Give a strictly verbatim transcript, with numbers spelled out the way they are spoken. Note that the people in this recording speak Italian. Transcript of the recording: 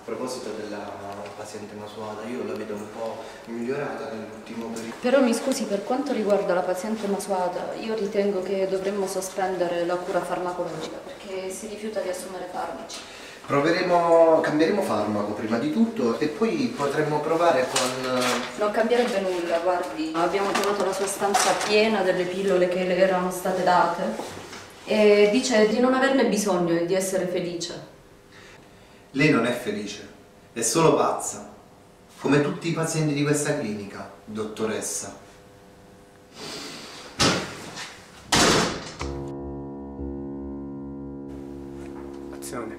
proposito della paziente Masuada, io la vedo un po' migliorata nell'ultimo periodo. Però mi scusi, per quanto riguarda la paziente Masuada, io ritengo che dovremmo sospendere la cura farmacologica perché si rifiuta di assumere farmaci. Proveremo, cambieremo farmaco prima di tutto e poi potremmo provare con... Non cambierebbe nulla, guardi, abbiamo trovato la sua stanza piena delle pillole che le erano state date e dice di non averne bisogno e di essere felice. Lei non è felice, è solo pazza, come tutti i pazienti di questa clinica, dottoressa. Azione.